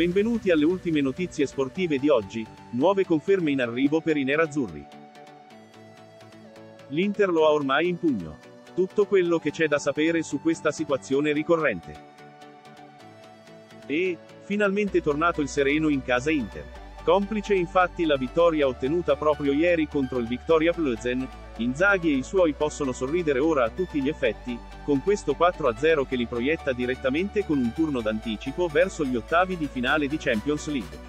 Benvenuti alle ultime notizie sportive di oggi, nuove conferme in arrivo per i nerazzurri. L'Inter lo ha ormai in pugno. Tutto quello che c'è da sapere su questa situazione ricorrente. E, finalmente tornato il sereno in casa Inter. Complice infatti la vittoria ottenuta proprio ieri contro il Viktoria Plzen, Inzaghi e i suoi possono sorridere ora a tutti gli effetti, con questo 4-0 che li proietta direttamente con un turno d'anticipo verso gli ottavi di finale di Champions League.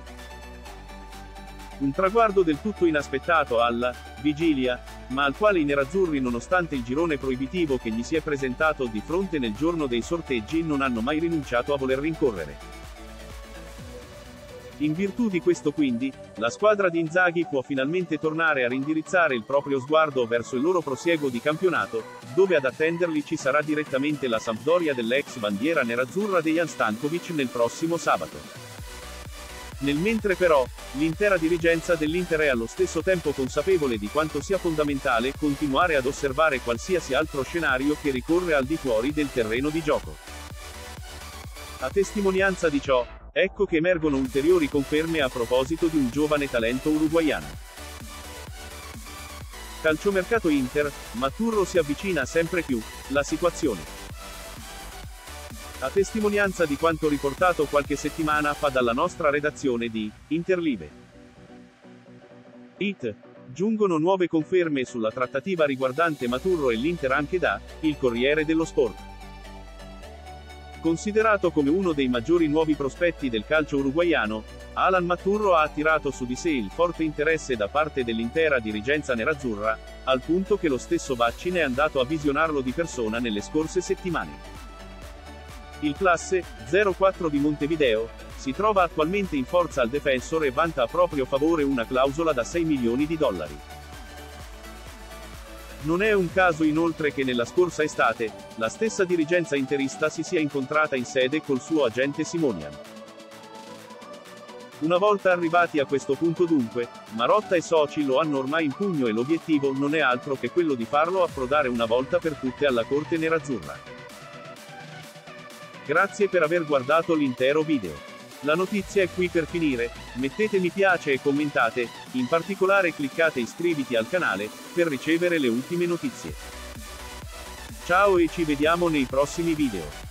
Un traguardo del tutto inaspettato alla vigilia, ma al quale i nerazzurri, nonostante il girone proibitivo che gli si è presentato di fronte nel giorno dei sorteggi, non hanno mai rinunciato a voler rincorrere. In virtù di questo quindi, la squadra di Inzaghi può finalmente tornare a rindirizzare il proprio sguardo verso il loro prosieguo di campionato, dove ad attenderli ci sarà direttamente la Sampdoria dell'ex bandiera nerazzurra Dejan Stankovic nel prossimo sabato. Nel mentre però, l'intera dirigenza dell'Inter è allo stesso tempo consapevole di quanto sia fondamentale continuare ad osservare qualsiasi altro scenario che ricorre al di fuori del terreno di gioco. A testimonianza di ciò, ecco che emergono ulteriori conferme a proposito di un giovane talento uruguaiano. Calciomercato Inter, Maturro si avvicina sempre più, la situazione. A testimonianza di quanto riportato qualche settimana fa dalla nostra redazione di Interlive. Giungono nuove conferme sulla trattativa riguardante Maturro e l'Inter anche da Il Corriere dello Sport. Considerato come uno dei maggiori nuovi prospetti del calcio uruguaiano, Alan Maturro ha attirato su di sé il forte interesse da parte dell'intera dirigenza nerazzurra, al punto che lo stesso Vaccin è andato a visionarlo di persona nelle scorse settimane. Il classe 04 di Montevideo si trova attualmente in forza al defensor e vanta a proprio favore una clausola da $6 milioni. Non è un caso inoltre che nella scorsa estate, la stessa dirigenza interista si sia incontrata in sede col suo agente Simonian. Una volta arrivati a questo punto dunque, Marotta e soci lo hanno ormai in pugno e l'obiettivo non è altro che quello di farlo approdare una volta per tutte alla corte nerazzurra. Grazie per aver guardato l'intero video. La notizia è qui per finire, mettete mi piace e commentate, in particolare cliccate iscriviti al canale, per ricevere le ultime notizie. Ciao e ci vediamo nei prossimi video.